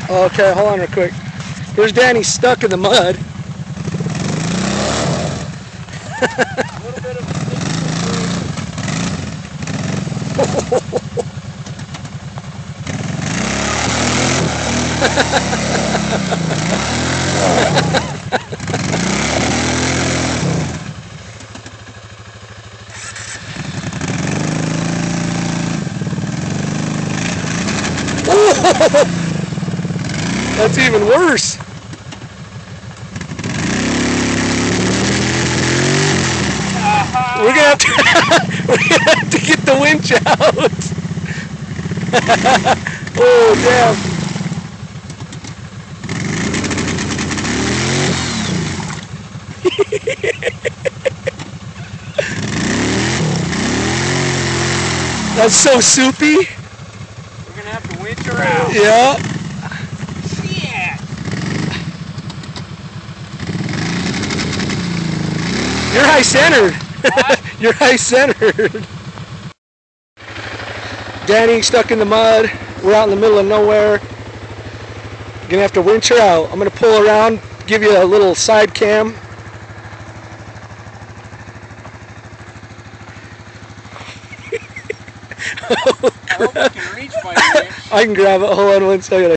Okay, hold on real quick. Here's Danny stuck in the mud. A little bit of a That's even worse. We're gonna have to we're gonna have to get the winch out. Oh damn. That's so soupy. We're gonna have to winch her out. Yeah. Shit. You're high centered. What? You're high centered. Danny stuck in the mud. We're out in the middle of nowhere. Gonna have to winch her out. I'm gonna pull around, give you a little side cam. I hope you can reach my winch. I can grab it. Hold on one second.